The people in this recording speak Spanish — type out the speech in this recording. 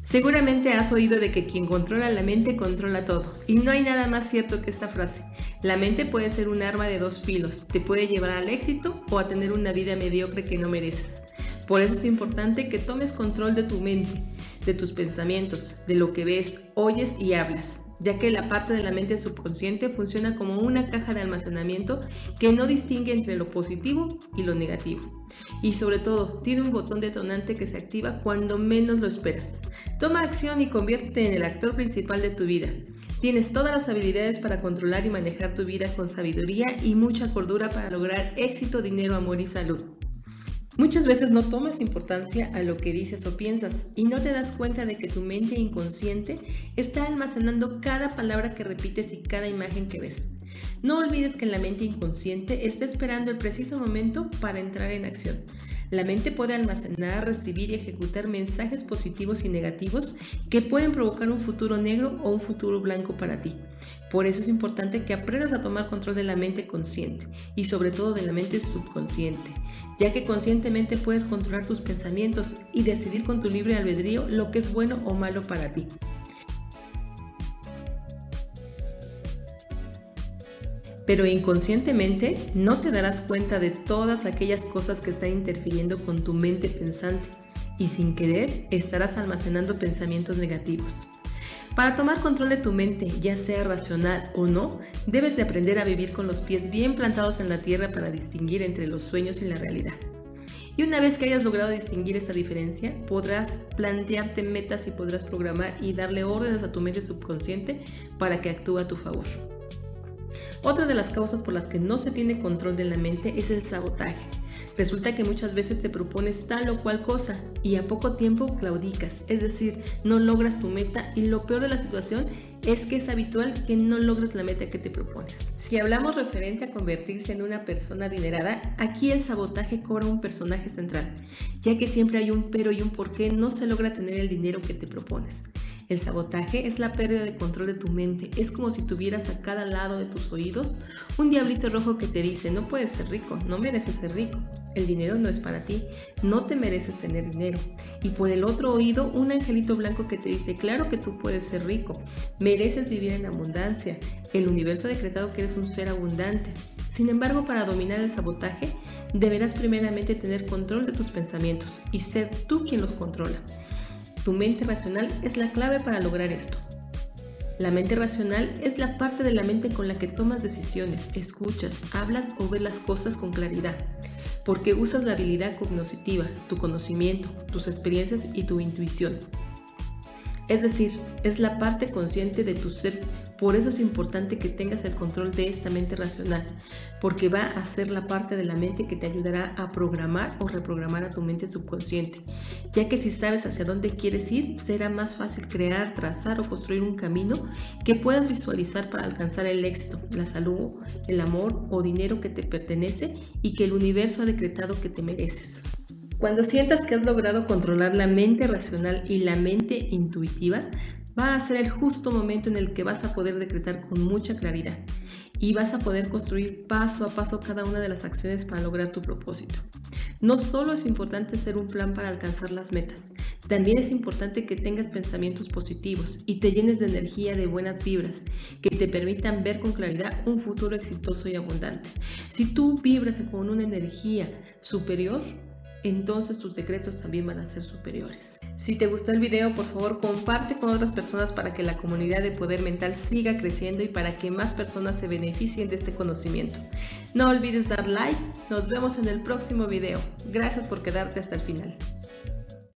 Seguramente has oído de que quien controla la mente controla todo, y no hay nada más cierto que esta frase. La mente puede ser un arma de dos filos, te puede llevar al éxito o a tener una vida mediocre que no mereces. Por eso es importante que tomes control de tu mente, de tus pensamientos, de lo que ves, oyes y hablas, ya que la parte de la mente subconsciente funciona como una caja de almacenamiento que no distingue entre lo positivo y lo negativo. Y sobre todo, tiene un botón detonante que se activa cuando menos lo esperas. Toma acción y conviértete en el actor principal de tu vida. Tienes todas las habilidades para controlar y manejar tu vida con sabiduría y mucha cordura para lograr éxito, dinero, amor y salud. Muchas veces no tomas importancia a lo que dices o piensas y no te das cuenta de que tu mente inconsciente está almacenando cada palabra que repites y cada imagen que ves. No olvides que la mente inconsciente está esperando el preciso momento para entrar en acción. La mente puede almacenar, recibir y ejecutar mensajes positivos y negativos que pueden provocar un futuro negro o un futuro blanco para ti. Por eso es importante que aprendas a tomar control de la mente consciente y sobre todo de la mente subconsciente, ya que conscientemente puedes controlar tus pensamientos y decidir con tu libre albedrío lo que es bueno o malo para ti. Pero inconscientemente no te darás cuenta de todas aquellas cosas que están interfiriendo con tu mente pensante y sin querer estarás almacenando pensamientos negativos. Para tomar control de tu mente, ya sea racional o no, debes de aprender a vivir con los pies bien plantados en la tierra para distinguir entre los sueños y la realidad. Y una vez que hayas logrado distinguir esta diferencia, podrás plantearte metas y podrás programar y darle órdenes a tu mente subconsciente para que actúe a tu favor. Otra de las causas por las que no se tiene control de la mente es el sabotaje. Resulta que muchas veces te propones tal o cual cosa y a poco tiempo claudicas, es decir, no logras tu meta y lo peor de la situación es que es habitual que no logres la meta que te propones. Si hablamos referente a convertirse en una persona adinerada, aquí el sabotaje cobra un personaje central, ya que siempre hay un pero y un por qué no se logra tener el dinero que te propones. El sabotaje es la pérdida de control de tu mente. Es como si tuvieras a cada lado de tus oídos un diablito rojo que te dice: no puedes ser rico, no mereces ser rico, el dinero no es para ti, no te mereces tener dinero. Y por el otro oído un angelito blanco que te dice: claro que tú puedes ser rico, mereces vivir en abundancia, el universo ha decretado que eres un ser abundante. Sin embargo, para dominar el sabotaje, deberás primeramente tener control de tus pensamientos y ser tú quien los controla. Tu mente racional es la clave para lograr esto. La mente racional es la parte de la mente con la que tomas decisiones, escuchas, hablas o ves las cosas con claridad, porque usas la habilidad cognoscitiva, tu conocimiento, tus experiencias y tu intuición. Es decir, es la parte consciente de tu ser. Por eso es importante que tengas el control de esta mente racional, porque va a ser la parte de la mente que te ayudará a programar o reprogramar a tu mente subconsciente, ya que si sabes hacia dónde quieres ir, será más fácil crear, trazar o construir un camino que puedas visualizar para alcanzar el éxito, la salud, el amor o dinero que te pertenece y que el universo ha decretado que te mereces. Cuando sientas que has logrado controlar la mente racional y la mente intuitiva, va a ser el justo momento en el que vas a poder decretar con mucha claridad y vas a poder construir paso a paso cada una de las acciones para lograr tu propósito. No solo es importante hacer un plan para alcanzar las metas, también es importante que tengas pensamientos positivos y te llenes de energía, de buenas vibras, que te permitan ver con claridad un futuro exitoso y abundante. Si tú vibras con una energía superior, entonces tus decretos también van a ser superiores. Si te gustó el video, por favor comparte con otras personas para que la comunidad de Poder Mental siga creciendo y para que más personas se beneficien de este conocimiento. No olvides dar like, nos vemos en el próximo video. Gracias por quedarte hasta el final.